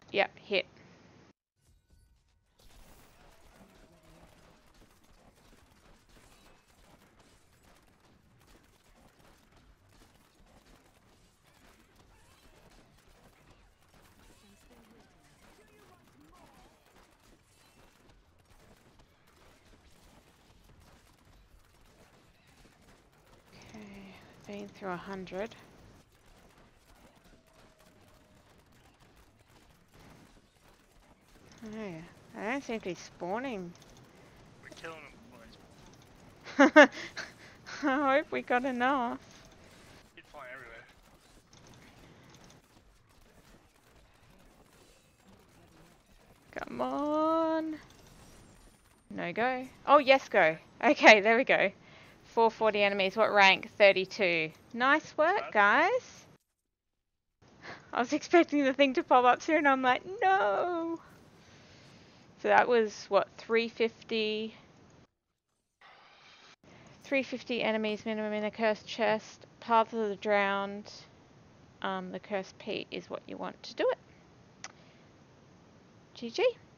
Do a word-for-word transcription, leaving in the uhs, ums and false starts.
Yep, hit. Okay, been through a hundred. Oh, I don't seem to be spawning. We're killing them, boys. I hope we got enough. Keep flying everywhere. Come on. No go. Oh, yes go. Okay, there we go. four forty enemies. What rank? thirty-two. Nice work, guys. I was expecting the thing to pop up soon, and I'm like, no. So that was, what, three fifty? three fifty enemies minimum in the cursed chest. Path of the Drowned. Um, the cursed peat is what you want to do it. G G.